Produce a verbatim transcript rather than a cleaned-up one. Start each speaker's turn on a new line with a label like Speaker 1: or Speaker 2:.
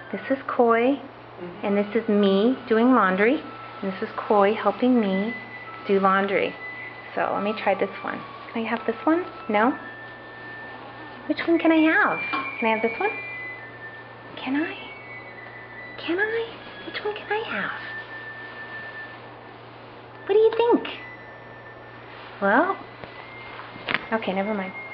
Speaker 1: This is Koi, and this is me doing laundry, and this is Koi helping me do laundry. So let me try this one. Can I have this one? No? Which one can I have? Can I have this one? Can I? Can I? Which one can I have? What do you think? Well, okay, never mind.